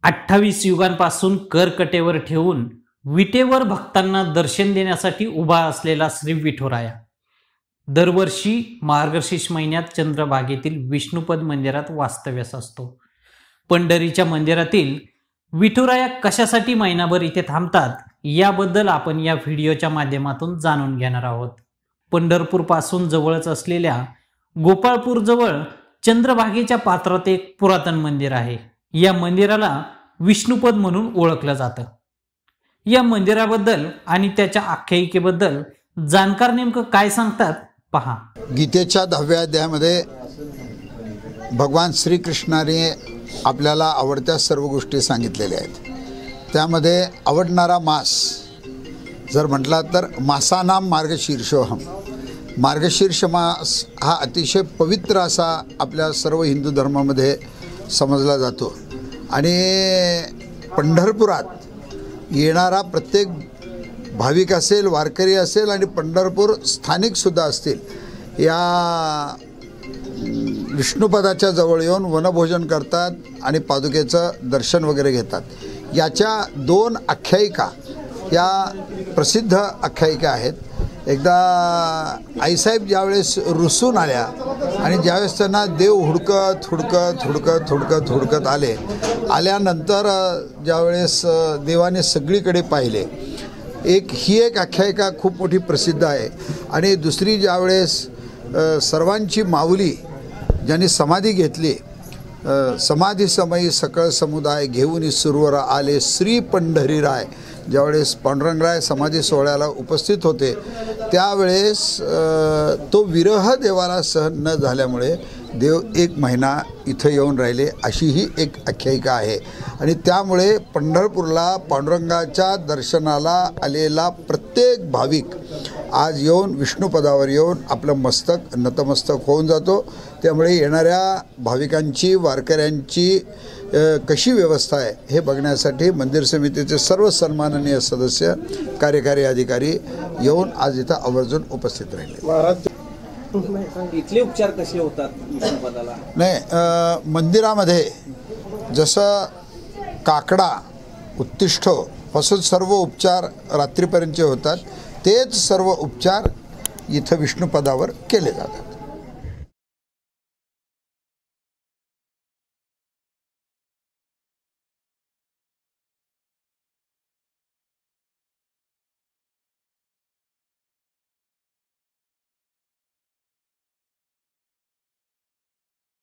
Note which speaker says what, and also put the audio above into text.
Speaker 1: 28 युगांपासून करकटेवर ठेवून विटेवर भक्तांना दर्शन देण्यासाठी उभा असलेला श्री विठुराया दरवर्षी मार्गशीर्ष महिन्यात चंद्रभागेतील विष्णुपद मंदिरात वास्तव्यास असतो। पंढरीच्या मंदिरातील विठुराया कशासाठी महिनाभर इथे थांबतात याबद्दल आपण या व्हिडिओच्या माध्यमातून जाणून घेणार आहोत। पंढरपूर पासून जवळच असलेल्या गोपाळपूर जवळ चंद्रभागेच्या पात्रात एक पुरातन मंदिर आहे। या मंदिराला विष्णुपद म्हणून ओळखलं जातं। या मंदिराबद्दल आणि त्याच्या आख्यायिकेबद्दल जाणकार नेमकं काय सांगतात पहा।
Speaker 2: गीतेच्या 10व्या अध्यायामध्ये भगवान श्रीकृष्णाने आपल्याला आवडत्या सर्व गोष्टी सांगितलेल्या आहेत। त्यामध्ये आवडणारा मास जर म्हटला तर मासानाम मार्गशीर्षोहम, मार्गशीर्ष मास हा अतिशय पवित्र असा आपल्या सर्व हिंदू धर्मामध्ये समजला जातो आणि पंढरपुरात येणारा प्रत्येक भाविक असेल, वारकरी असेल आणि पंढरपूर स्थानिकसुद्धा असतील, या विष्णुपदाच्या जवळ येऊन वनभोजन करतात आणि पादुकेचं दर्शन वगैरे घेतात। याच्या 2 आख्यायिका या प्रसिद्ध आख्यायिका आहेत। एकदा आईसाहेब ज्यावेळेस रुसून आल्या आणि ज्यावेळेस त्यांना देव हुडकत आल्यानंतर ज्यावेळेस देवाने सगळीकडे पाहिले, ही एक आख्यायिका खूप मोठी प्रसिद्ध आहे। आणि दुसरी ज्यावेळेस सर्वांची माऊली ज्यांनी समाधी घेतली, समाधी समयी सकळ समुदाय घेऊन सुरवर आले श्री पंढरीराय, ज्यावेळेस पांडुरंगराय समाधी सोहळ्याला उपस्थित होते त्यावेळेस तो विरह देवाला सहन न झाल्यामुळे देव 1 महिना इथं येऊन राहिले, अशी ही एक आख्यायिका आहे। आणि त्यामुळे पंढरपूरला पांडुरंगाच्या दर्शनाला आलेला प्रत्येक भाविक आज येऊन विष्णुपदावर येऊन आपलं नतमस्तक होऊन जातो। त्यामुळे येणाऱ्या भाविकांची, वारकऱ्यांची कशी व्यवस्था आहे हे बघण्यासाठी मंदिर समितीचे सर्व सन्माननीय सदस्य, कार्यकारी अधिकारी येऊन आज इथं आवर्जून उपस्थित राहिले।
Speaker 3: इथले उपचार कसे होतात विष्णुपदाला?
Speaker 2: नाही, मंदिरामध्ये जसं काकडा, उत्तिष्ठ पासून सर्व उपचार रात्रीपर्यंतचे होतात, तेच सर्व उपचार इथं विष्णुपदावर केले जातात।